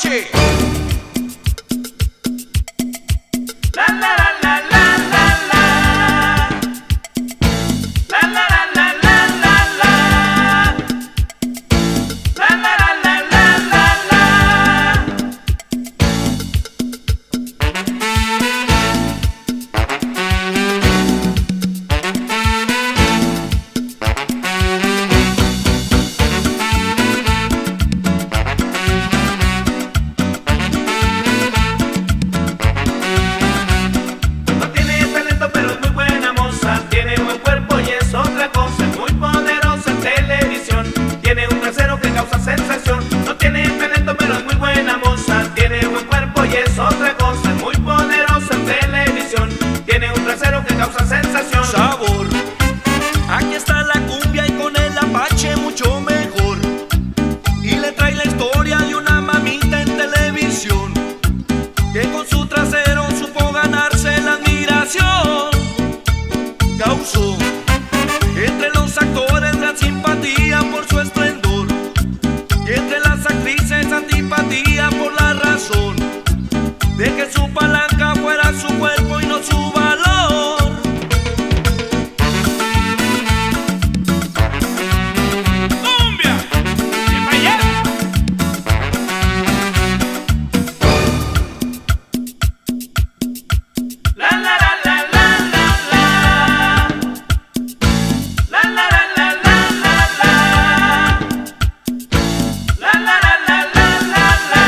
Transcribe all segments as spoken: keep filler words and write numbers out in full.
Apache. La la la la la la la. La la la la la la la. La la la la la la la. Sensación. No tiene talento pero es muy buena moza. Tiene buen cuerpo y es otra cosa. Es muy poderosa en televisión. Tiene un trasero que causa sensación. Sabor, aquí está la cumbia y con el Apache mucho mejor. Y le trae la historia de una mamita en televisión que con su trasero supo ganarse la admiración. Causó entre los actores gran simpatía por su esplendor. Y entre las actrices antipatía por la razón de que su palanca fuera su cuerpo y no su valor. ¡Cumbia! ¡Y pa' allá! La la la la la la la. La la la la la la la. La la la la la la la.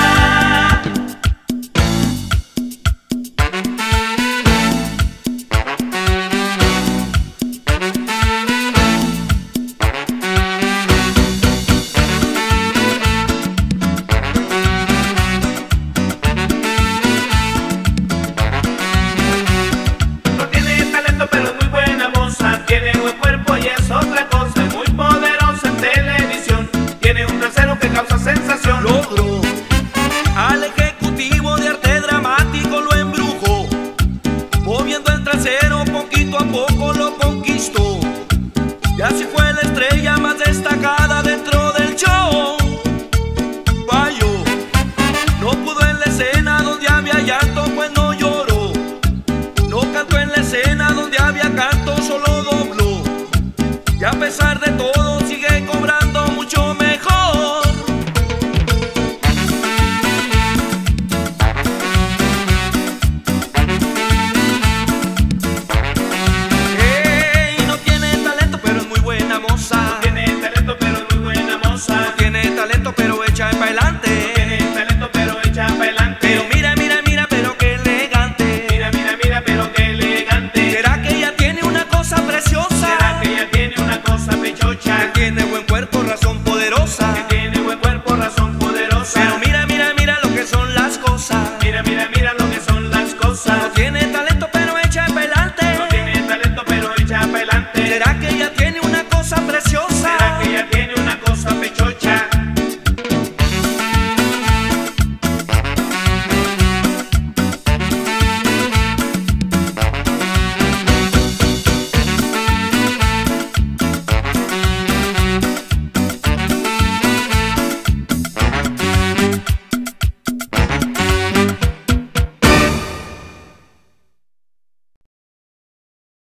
No tiene talento pero es muy buena moza. Tiene buen cuerpo y es otra cosa. Es muy poderosa en televisión. Tiene un trasero que causa sensación. Logró al ejecutivo de arte dramático, lo embrujó, moviendo el trasero poquito a poco lo conquistó. Y así fue la estrella más destacada dentro del show. Falló, no pudo en la escena donde había llanto, pues no lloró. No cantó en la escena donde había canto, solo dobló. Y a pesar de todo